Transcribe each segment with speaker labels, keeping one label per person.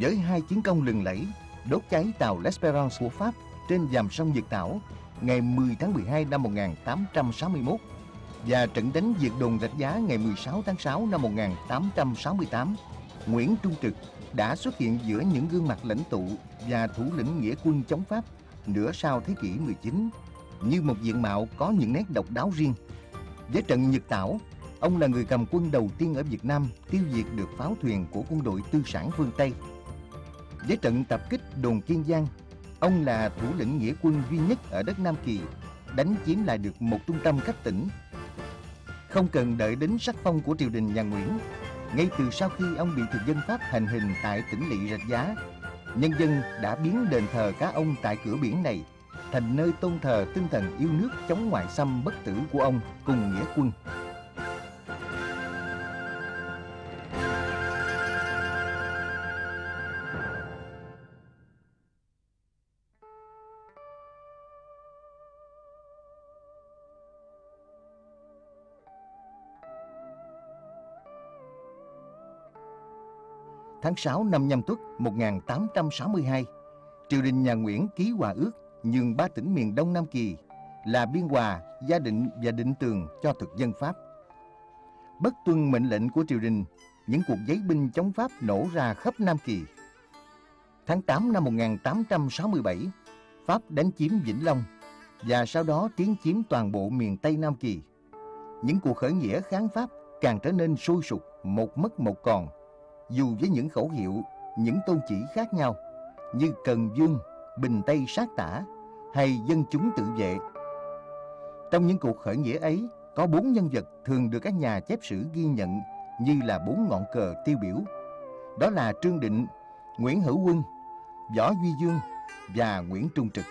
Speaker 1: với 2 chiến công lừng lẫy đốt cháy tàu L'Espérance của Pháp trên dàm sông Nhật Tảo ngày 10 tháng 12 năm 1861 và trận đánh diệt đồn Rạch Giá ngày 16 tháng 6 năm 1868, Nguyễn Trung Trực đã xuất hiện giữa những gương mặt lãnh tụ và thủ lĩnh nghĩa quân chống Pháp nửa sau thế kỷ 19 như một diện mạo có những nét độc đáo riêng. Với trận Nhật Tảo, ông là người cầm quân đầu tiên ở Việt Nam tiêu diệt được pháo thuyền của quân đội tư sản phương Tây. Với trận tập kích đồn Kiên Giang, ông là thủ lĩnh nghĩa quân duy nhất ở đất Nam Kỳ đánh chiếm lại được một trung tâm cấp tỉnh. Không cần đợi đến sắc phong của triều đình nhà Nguyễn, ngay từ sau khi ông bị thực dân Pháp hành hình tại tỉnh lỵ Rạch Giá, nhân dân đã biến đền thờ cá ông tại cửa biển này thành nơi tôn thờ tinh thần yêu nước chống ngoại xâm bất tử của ông cùng nghĩa quân. Tháng 6 năm Nhâm Tuất 1862, triều đình nhà Nguyễn ký hòa ước nhường 3 tỉnh miền Đông Nam Kỳ là Biên Hòa, Gia Định và Định Tường cho thực dân Pháp. Bất tuân mệnh lệnh của triều đình, những cuộc giấy binh chống Pháp nổ ra khắp Nam Kỳ. Tháng 8 năm 1867, Pháp đánh chiếm Vĩnh Long và sau đó tiến chiếm toàn bộ miền Tây Nam Kỳ. Những cuộc khởi nghĩa kháng Pháp càng trở nên sôi sục, một mất một còn, dù với những khẩu hiệu, những tôn chỉ khác nhau như Cần Vương, Bình Tây sát tả hay dân chúng tự vệ. Trong những cuộc khởi nghĩa ấy, có 4 nhân vật thường được các nhà chép sử ghi nhận như là 4 ngọn cờ tiêu biểu. Đó là Trương Định, Nguyễn Hữu Quân, Võ Duy Dương và Nguyễn Trung Trực.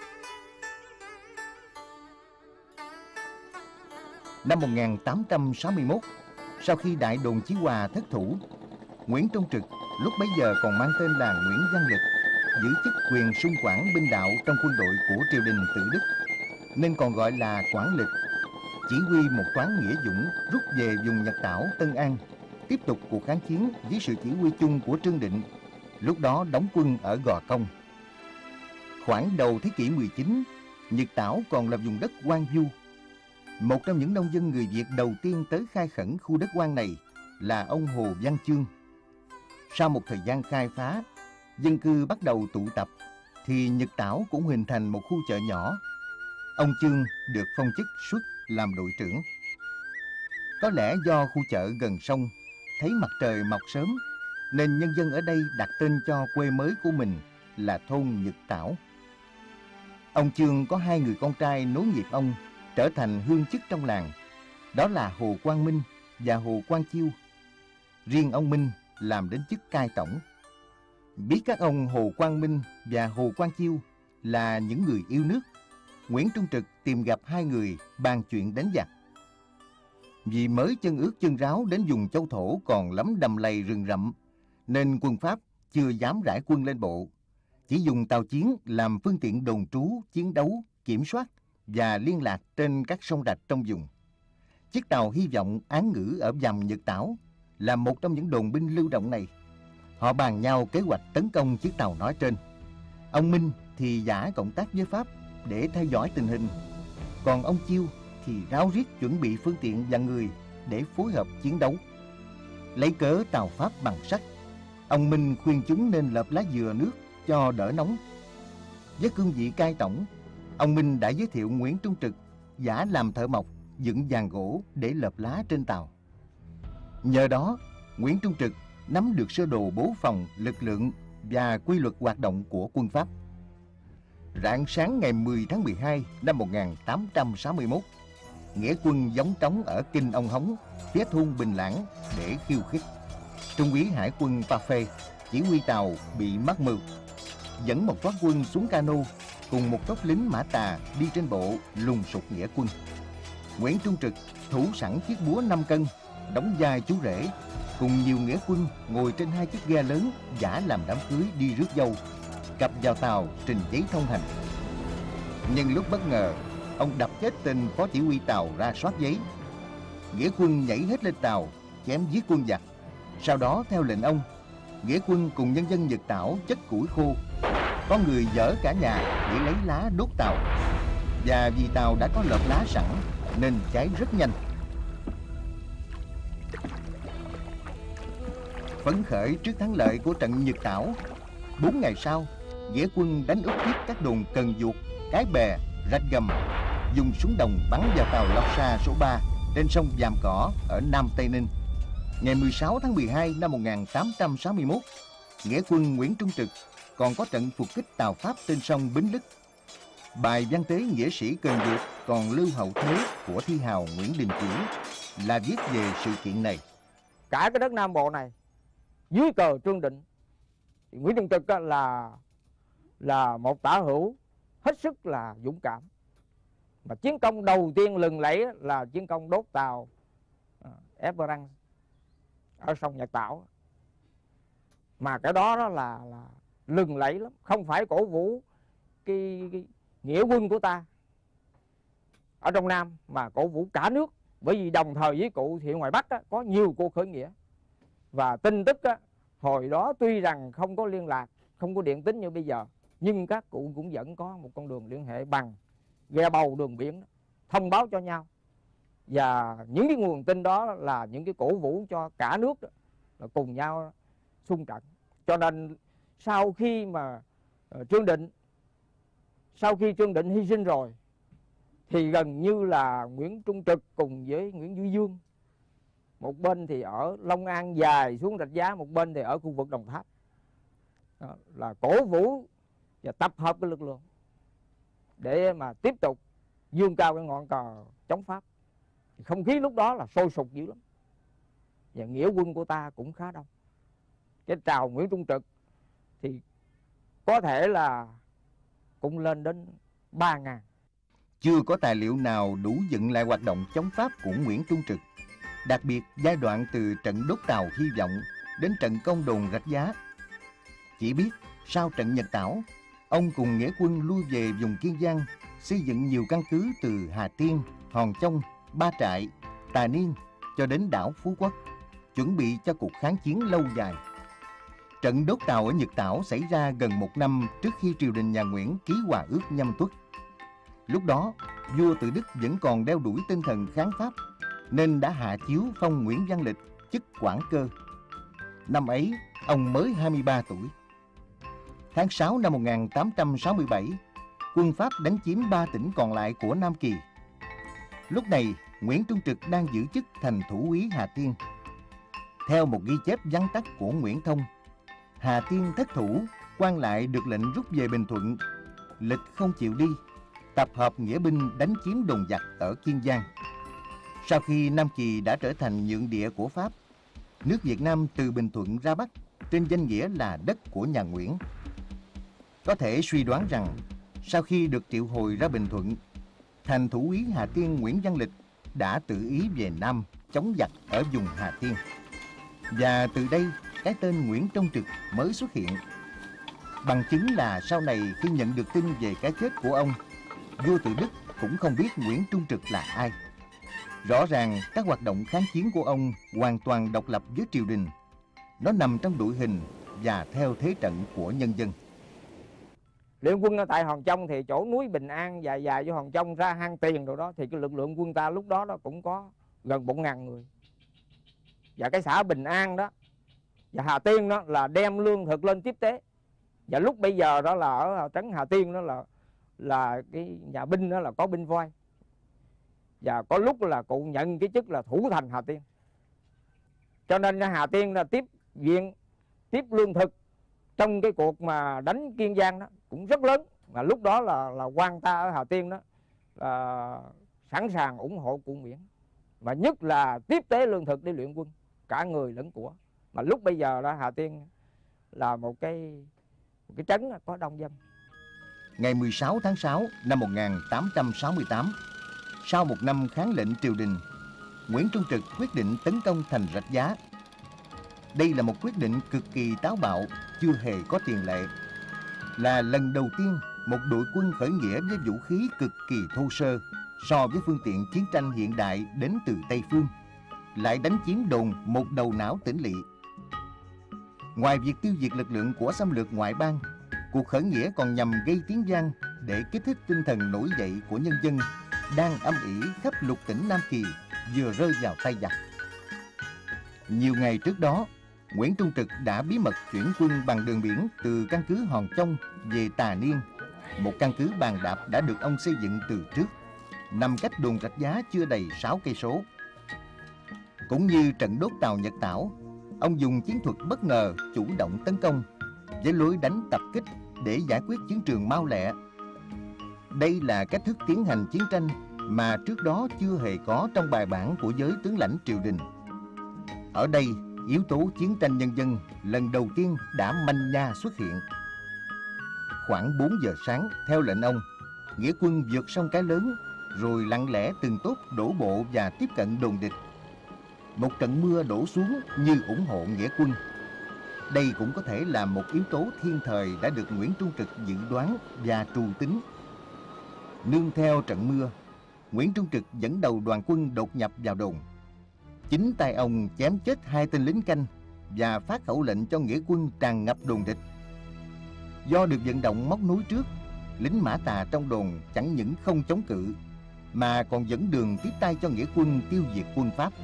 Speaker 1: Năm 1861, sau khi đại đồn Chí Hòa thất thủ, Nguyễn Trung Trực lúc bấy giờ còn mang tên là Nguyễn Văn Lịch, giữ chức quyền sung quản binh đạo trong quân đội của triều đình Tự Đức, nên còn gọi là Quản Lịch, chỉ huy một toán nghĩa dũng rút về vùng Nhật Tảo, Tân An, tiếp tục cuộc kháng chiến dưới sự chỉ huy chung của Trương Định, lúc đó đóng quân ở Gò Công. Khoảng đầu thế kỷ 19, Nhật Tảo còn là vùng đất hoang vu. Một trong những nông dân người Việt đầu tiên tới khai khẩn khu đất hoang này là ông Hồ Văn Chương. Sau một thời gian khai phá, dân cư bắt đầu tụ tập, thì Nhật Tảo cũng hình thành một khu chợ nhỏ. Ông Chương được phong chức xuất làm đội trưởng. Có lẽ do khu chợ gần sông, thấy mặt trời mọc sớm, nên nhân dân ở đây đặt tên cho quê mới của mình là thôn Nhật Tảo. Ông Chương có 2 người con trai nối nghiệp ông trở thành hương chức trong làng, đó là Hồ Quang Minh và Hồ Quang Chiêu. Riêng ông Minh làm đến chức cai tổng. Biết các ông Hồ Quang Minh và Hồ Quang Chiêu là những người yêu nước, Nguyễn Trung Trực tìm gặp 2 người bàn chuyện đánh giặc. Vì mới chân ướt chân ráo đến vùng châu thổ còn lắm đầm lầy rừng rậm, nên quân Pháp chưa dám rải quân lên bộ, chỉ dùng tàu chiến làm phương tiện đồn trú, chiến đấu, kiểm soát và liên lạc trên các sông rạch trong vùng. Chiếc tàu Hy Vọng án ngữ ở dằm Nhật Tảo là một trong những đồn binh lưu động này. Họ bàn nhau kế hoạch tấn công chiếc tàu nói trên. Ông Minh thì giả cộng tác với Pháp để theo dõi tình hình, còn ông Chiêu thì ráo riết chuẩn bị phương tiện và người để phối hợp chiến đấu. Lấy cớ tàu Pháp bằng sắt, ông Minh khuyên chúng nên lợp lá dừa nước cho đỡ nóng. Với cương vị cai tổng, ông Minh đã giới thiệu Nguyễn Trung Trực giả làm thợ mộc dựng giàn gỗ để lợp lá trên tàu. Nhờ đó, Nguyễn Trung Trực nắm được sơ đồ bố phòng, lực lượng và quy luật hoạt động của quân Pháp. Rạng sáng ngày 10 tháng 12 năm 1861, nghĩa quân gióng trống ở Kinh Ông Hống, phía thôn Bình Lãng để khiêu khích. Trung úy hải quân Parfait, chỉ huy tàu, bị mắc mưu, dẫn một toán quân xuống cano cùng một tốp lính Mã Tà đi trên bộ lùng sục nghĩa quân. Nguyễn Trung Trực thủ sẵn chiếc búa 5 cân, đóng vai chú rể, cùng nhiều nghĩa quân ngồi trên 2 chiếc ghe lớn giả làm đám cưới đi rước dâu, cập vào tàu trình giấy thông hành. Nhưng lúc bất ngờ, ông đập chết tên phó chỉ huy tàu ra soát giấy. Nghĩa quân nhảy hết lên tàu chém giết quân giặc. Sau đó theo lệnh ông, Nghĩa quân cùng nhân dân Nhật Tảo chất củi khô. Có người dỡ cả nhà để lấy lá đốt tàu. Và vì tàu đã có lợp lá sẵn nên cháy rất nhanh. Phấn khởi trước thắng lợi của trận Nhật Tảo, 4 ngày sau, Nghĩa quân đánh úp tiếp các đồn Cần Duộc, Cái Bè, Rạch Gầm, dùng súng đồng bắn vào tàu Lọc Sa số 3 trên sông Vàm Cỏ ở Nam Tây Ninh. Ngày 16 tháng 12 năm 1861, Nghĩa quân Nguyễn Trung Trực còn có trận phục kích tàu Pháp trên sông Bính Lức. Bài văn tế nghĩa sĩ Cần Duộc còn lưu hậu thế của thi hào Nguyễn Đình Chiểu là viết về sự kiện này.
Speaker 2: Cả cái đất Nam Bộ này dưới cờ Trương Định, Nguyễn Trung Trực là một tả hữu hết sức là dũng cảm. Mà chiến công đầu tiên lừng lẫy là chiến công đốt tàu Esperance ở sông Nhật Tảo. Mà cái đó là lừng lẫy lắm, không phải cổ vũ cái nghĩa quân của ta ở trong Nam mà cổ vũ cả nước. Bởi vì đồng thời với cụ thì ngoài Bắc có nhiều cuộc khởi nghĩa. Và tin tức hồi đó tuy rằng không có liên lạc, không có điện tín như bây giờ, nhưng các cụ cũng vẫn có một con đường liên hệ bằng ghe bầu đường biển, thông báo cho nhau. Và những cái nguồn tin đó là những cái cổ vũ cho cả nước đó, là cùng nhau xung trận. Cho nên sau khi mà Trương Định hy sinh rồi thì gần như là Nguyễn Trung Trực cùng với Nguyễn Duy Dương, một bên thì ở Long An dài xuống Rạch Giá, một bên thì ở khu vực Đồng Tháp, đó, là cổ vũ và tập hợp cái lực lượng để mà tiếp tục vươn cao cái ngọn cờ chống Pháp. Không khí lúc đó là sôi sục dữ lắm. Và nghĩa quân của ta cũng khá đông. Cái trào Nguyễn Trung Trực thì có thể là cũng lên đến 3.000.
Speaker 1: Chưa có tài liệu nào đủ dựng lại hoạt động chống Pháp của Nguyễn Trung Trực, đặc biệt giai đoạn từ trận đốt tàu Hy Vọng đến trận công đồn Rạch Giá. Chỉ biết sau trận Nhật Tảo, ông cùng nghĩa quân lui về vùng Kiên Giang, xây dựng nhiều căn cứ từ Hà Tiên, Hòn Chông, Ba Trại, Tà Niên cho đến đảo Phú Quốc, chuẩn bị cho cuộc kháng chiến lâu dài. Trận đốt tàu ở Nhật Tảo xảy ra gần 1 năm trước khi triều đình nhà Nguyễn ký hòa ước Nhâm Tuất. Lúc đó, vua Tự Đức vẫn còn đeo đuổi tinh thần kháng Pháp, nên đã hạ chiếu phong Nguyễn Văn Lịch chức quản cơ. Năm ấy, ông mới 23 tuổi. Tháng 6 năm 1867, quân Pháp đánh chiếm 3 tỉnh còn lại của Nam Kỳ. Lúc này, Nguyễn Trung Trực đang giữ chức thành thủ úy Hà Tiên. Theo một ghi chép vắn tắt của Nguyễn Thông, Hà Tiên thất thủ, quan lại được lệnh rút về Bình Thuận. Lịch không chịu đi, tập hợp nghĩa binh đánh chiếm đồn giặc ở Kiên Giang. Sau khi Nam Kỳ đã trở thành nhượng địa của Pháp, nước Việt Nam từ Bình Thuận ra Bắc trên danh nghĩa là đất của nhà Nguyễn. Có thể suy đoán rằng sau khi được triệu hồi ra Bình Thuận, thành thủ úy Hà Tiên Nguyễn Văn Lịch đã tự ý về Nam chống giặc ở vùng Hà Tiên. Và từ đây cái tên Nguyễn Trung Trực mới xuất hiện. Bằng chứng là sau này khi nhận được tin về cái chết của ông, vua Tự Đức cũng không biết Nguyễn Trung Trực là ai. Rõ ràng các hoạt động kháng chiến của ông hoàn toàn độc lập với triều đình. Nó nằm trong đội hình và theo thế trận của nhân dân.
Speaker 2: Luyện quân ở tại Hòn Chông thì chỗ núi Bình An dài dài vô Hòn Chông ra hang Tiền rồi đó, thì cái lực lượng quân ta lúc đó cũng có gần 4.000 người. Và cái xã Bình An đó và Hà Tiên đó là đem lương thực lên tiếp tế. Và lúc bây giờ đó là ở trấn Hà Tiên đó là cái nhà binh đó là có binh voi. Và có lúc là cụ nhận cái chức là thủ thành Hà Tiên. Cho nên Hà Tiên là tiếp viện, tiếp lương thực trong cái cuộc mà đánh Kiên Giang đó cũng rất lớn. Mà lúc đó là quan ta ở Hà Tiên đó là sẵn sàng ủng hộ cụ Nguyễn. Và nhất là tiếp tế lương thực để luyện quân, cả người lẫn của. Mà lúc bây giờ đó Hà Tiên là một cái trấn có đông dân.
Speaker 1: Ngày 16 tháng 6 năm 1868, sau một năm kháng lệnh triều đình, Nguyễn Trung Trực quyết định tấn công thành Rạch Giá. Đây là một quyết định cực kỳ táo bạo, chưa hề có tiền lệ. Là lần đầu tiên một đội quân khởi nghĩa với vũ khí cực kỳ thô sơ so với phương tiện chiến tranh hiện đại đến từ Tây Phương, lại đánh chiếm đồn Một Đầu Não Tỉnh Lỵ. Ngoài việc tiêu diệt lực lượng của xâm lược ngoại bang, cuộc khởi nghĩa còn nhằm gây tiếng vang để kích thích tinh thần nổi dậy của nhân dân đang âm ỉ khắp lục tỉnh Nam Kỳ vừa rơi vào tay giặc. Nhiều ngày trước đó, Nguyễn Trung Trực đã bí mật chuyển quân bằng đường biển từ căn cứ Hòn Trong về Tà Niên, một căn cứ bàn đạp đã được ông xây dựng từ trước, nằm cách đồn Rạch Giá chưa đầy 6 cây số. Cũng như trận đốt tàu Nhật Tảo, ông dùng chiến thuật bất ngờ chủ động tấn công với lối đánh tập kích để giải quyết chiến trường mau lẹ. Đây là cách thức tiến hành chiến tranh mà trước đó chưa hề có trong bài bản của giới tướng lãnh triều đình. Ở đây, yếu tố chiến tranh nhân dân lần đầu tiên đã manh nha xuất hiện. Khoảng 4 giờ sáng, theo lệnh ông, nghĩa quân vượt sông Cái Lớn, rồi lặng lẽ từng tốp đổ bộ và tiếp cận đồn địch. Một trận mưa đổ xuống như ủng hộ nghĩa quân. Đây cũng có thể là một yếu tố thiên thời đã được Nguyễn Trung Trực dự đoán và trù tính. Nương theo trận mưa, Nguyễn Trung Trực dẫn đầu đoàn quân đột nhập vào đồn. Chính tay ông chém chết 2 tên lính canh và phát khẩu lệnh cho nghĩa quân tràn ngập đồn địch. Do được vận động móc nối trước, lính Mã Tà trong đồn chẳng những không chống cự mà còn dẫn đường tiếp tay cho nghĩa quân tiêu diệt quân Pháp.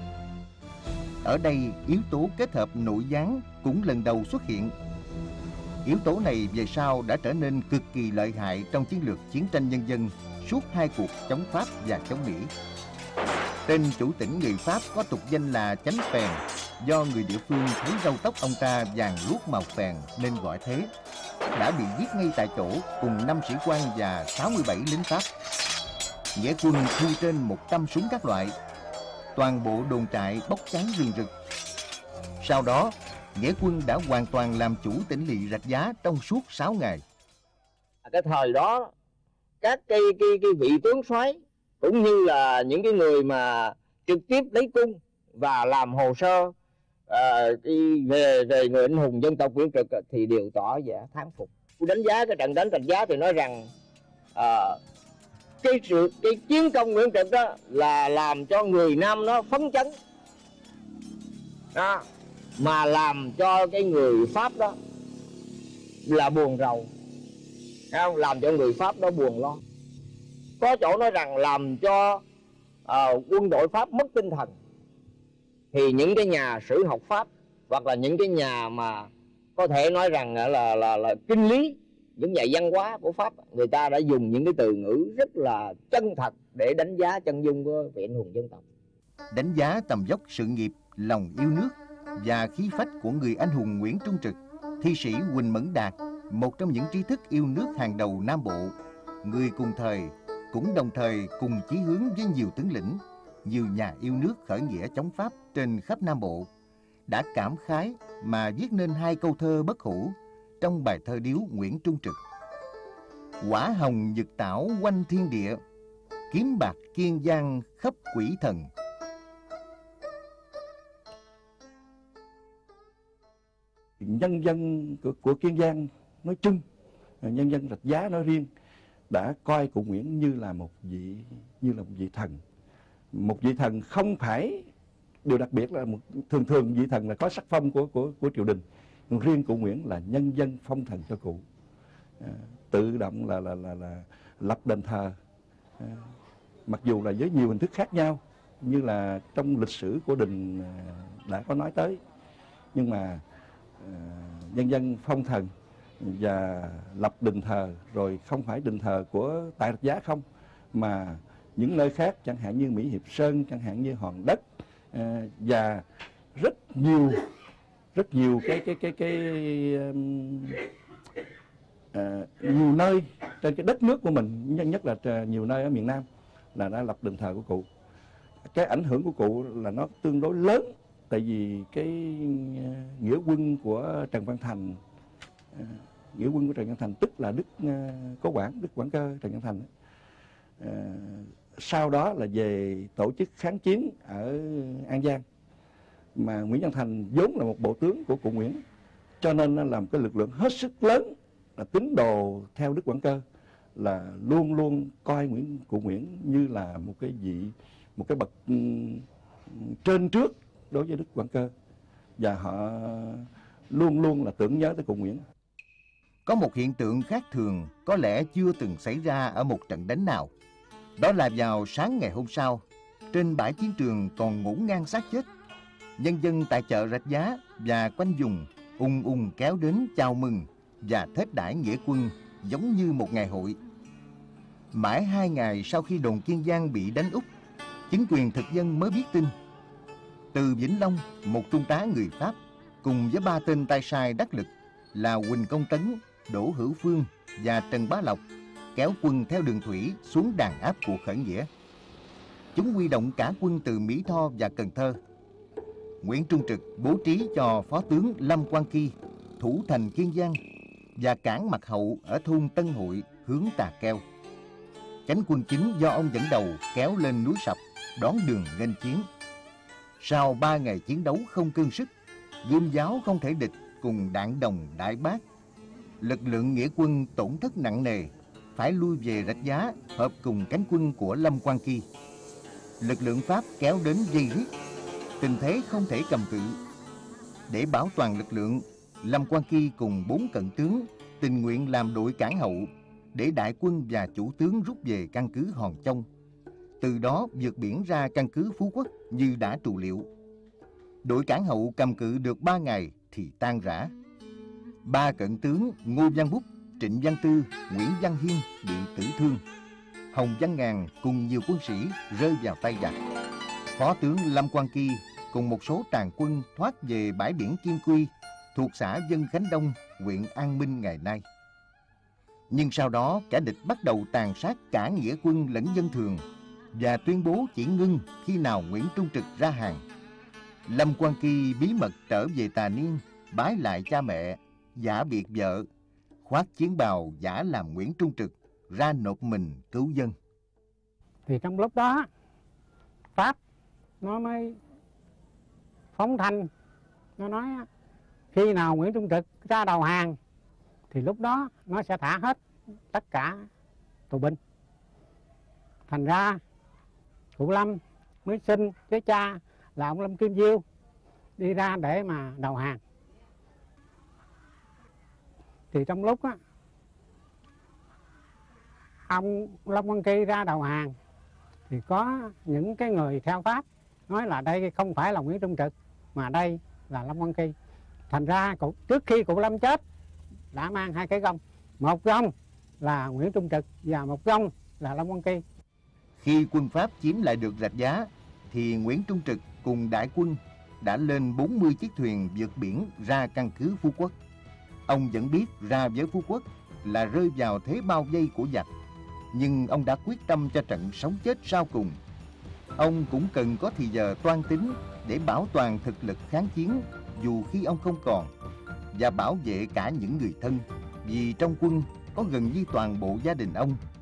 Speaker 1: Ở đây, yếu tố kết hợp nội gián cũng lần đầu xuất hiện. Yếu tố này về sau đã trở nên cực kỳ lợi hại trong chiến lược chiến tranh nhân dân suốt 2 cuộc chống Pháp và chống Mỹ. Tên chủ tỉnh người Pháp có tục danh là Chánh Phèn, do người địa phương thấy râu tóc ông ta vàng luốt màu phèn nên gọi thế, đã bị giết ngay tại chỗ cùng 5 sĩ quan và 67 lính Pháp. Nghĩa quân thu trên 100 súng các loại. Toàn bộ đồn trại bốc cháy rừng rực. Sau đó, nghĩa quân đã hoàn toàn làm chủ tỉnh lỵ Rạch Giá trong suốt 6 ngày.
Speaker 2: Cái thời đó, các cái vị tướng soái cũng như là những cái người mà trực tiếp lấy cung và làm hồ sơ về người anh hùng dân tộc Nguyễn Trực thì đều tỏ vẻ thán phục. Đánh giá cái trận đánh Rạch Giá thì nói rằng cái chiến công Nguyễn Trực đó là làm cho người Nam nó phấn chấn đó, mà làm cho cái người Pháp đó là buồn rầu, không? Làm cho người Pháp đó buồn lo. Có chỗ nói rằng làm cho quân đội Pháp mất tinh thần. Thì những cái nhà sử học Pháp hoặc là những cái nhà mà có thể nói rằng là kinh lý, những nhà văn hóa của Pháp, người ta đã dùng những cái từ ngữ rất là chân thật để đánh giá chân dung của vị anh hùng dân tộc.
Speaker 1: Đánh giá tầm vóc sự nghiệp, lòng yêu nước và khí phách của người anh hùng Nguyễn Trung Trực, thi sĩ Huỳnh Mẫn Đạt, một trong những trí thức yêu nước hàng đầu Nam Bộ, người cùng thời cũng đồng thời cùng chí hướng với nhiều tướng lĩnh, nhiều nhà yêu nước khởi nghĩa chống Pháp trên khắp Nam Bộ, đã cảm khái mà viết nên 2 câu thơ bất hủ trong bài thơ điếu Nguyễn Trung Trực. Quả hồng nhật tảo quanh thiên địa, kiếm bạc Kiên Giang khắp quỷ thần.
Speaker 3: Nhân dân của Kiên Giang nói chung, nhân dân Rạch Giá nói riêng đã coi cụ Nguyễn như là một vị thần. Một vị thần không phải, điều đặc biệt là thường vị thần là có sắc phong của triều đình. Nhưng riêng cụ Nguyễn là nhân dân phong thần cho cụ. Tự động là lập đền thờ, mặc dù là với nhiều hình thức khác nhau, như là trong lịch sử của đình đã có nói tới, nhưng mà nhân dân phong thần và lập đền thờ, rồi không phải đền thờ của tại Rạch Giá không, mà những nơi khác, chẳng hạn như Mỹ Hiệp Sơn, chẳng hạn như Hòn Đất, và rất nhiều nhiều nơi trên cái đất nước của mình, nhất là nhiều nơi ở miền Nam là đã lập đền thờ của cụ. Cái ảnh hưởng của cụ là nó tương đối lớn, tại vì cái nghĩa quân của Trần Văn Thành, tức là Đức Cố Quảng, Đức Quảng Cơ Trần Văn Thành, sau đó là về tổ chức kháng chiến ở An Giang, mà Nguyễn Văn Thành vốn là một bộ tướng của cụ Nguyễn, cho nên nó làm cái lực lượng hết sức lớn, là tín đồ theo Đức Quảng Cơ, là luôn luôn coi cụ Nguyễn như là một cái bậc trên trước đối với Đức Quảng Cơ, và họ luôn luôn là tưởng nhớ tới cụ Nguyễn.
Speaker 1: Có một hiện tượng khác thường có lẽ chưa từng xảy ra ở một trận đánh nào. Đó là vào sáng ngày hôm sau, trên bãi chiến trường còn ngổn ngang xác chết. Nhân dân tại chợ Rạch Giá và quanh vùng ùn kéo đến chào mừng và thết đãi nghĩa quân giống như một ngày hội. Mãi 2 ngày sau khi đồn Kiên Giang bị đánh úp, chính quyền thực dân mới biết tin. Từ Vĩnh Long, một trung tá người Pháp cùng với 3 tên tay sai đắc lực là Huỳnh Công Tấn, Đỗ Hữu Phương và Trần Bá Lộc kéo quân theo đường thủy xuống đàn áp cuộc khởi nghĩa. Chúng huy động cả quân từ Mỹ Tho và Cần Thơ. Nguyễn Trung Trực bố trí cho phó tướng Lâm Quang Kỳ thủ thành Kiên Giang và cảng Mặt Hậu ở thôn Tân Hội hướng Tà Keo. Cánh quân chính do ông dẫn đầu kéo lên núi Sập đón đường nghênh chiến. Sau 3 ngày chiến đấu không cương sức, gươm giáo không thể địch cùng đạn đồng đại bác, lực lượng nghĩa quân tổn thất nặng nề, phải lui về Rạch Giá hợp cùng cánh quân của Lâm Quang Kỳ. Lực lượng Pháp kéo đến dây riết, tình thế không thể cầm cự. Để bảo toàn lực lượng, Lâm Quang Kỳ cùng 4 cận tướng tình nguyện làm đội cảng hậu để đại quân và chủ tướng rút về căn cứ Hòn Chông, từ đó vượt biển ra căn cứ Phú Quốc như đã trù liệu. Đội cảng hậu cầm cự được 3 ngày thì tan rã. 3 cận tướng Ngô Văn Bút, Trịnh Văn Tư, Nguyễn Văn Hiên bị tử thương. Hồng Văn Ngàn cùng nhiều quân sĩ rơi vào tay giặc. Phó tướng Lâm Quang Kỳ cùng một số tràng quân thoát về bãi biển Kim Quy thuộc xã Vân Khánh Đông, huyện An Minh ngày nay. Nhưng sau đó kẻ địch bắt đầu tàn sát cả nghĩa quân lẫn dân thường và tuyên bố chỉ ngưng khi nào Nguyễn Trung Trực ra hàng. Lâm Quang Kỳ bí mật trở về Tà Niên, bái lại cha mẹ, giả biệt vợ, khoác chiến bào giả làm Nguyễn Trung Trực, ra nộp mình cứu dân.
Speaker 4: Thì trong lúc đó Pháp nó mới phóng thanh, nó nói khi nào Nguyễn Trung Trực ra đầu hàng thì lúc đó nó sẽ thả hết tất cả tù binh. Thành ra cụ Lâm mới xin với cha là ông Lâm Kim Diêu đi ra để mà đầu hàng. Thì trong lúc á, ông Lâm Quang Kỳ ra đầu hàng thì có những cái người theo Pháp nói là đây không phải là Nguyễn Trung Trực mà đây là Lâm Quang Kỳ. Thành ra trước khi cụ Lâm chết đã mang 2 cái gông, một gông là Nguyễn Trung Trực và một gông là Lâm Quang Kỳ.
Speaker 1: Khi quân Pháp chiếm lại được Rạch Giá thì Nguyễn Trung Trực cùng đại quân đã lên 40 chiếc thuyền vượt biển ra căn cứ Phú Quốc. Ông vẫn biết ra với Phú Quốc là rơi vào thế bao vây của giặc, nhưng ông đã quyết tâm cho trận sống chết sau cùng. Ông cũng cần có thì giờ toan tính để bảo toàn thực lực kháng chiến dù khi ông không còn, và bảo vệ cả những người thân, vì trong quân có gần như toàn bộ gia đình ông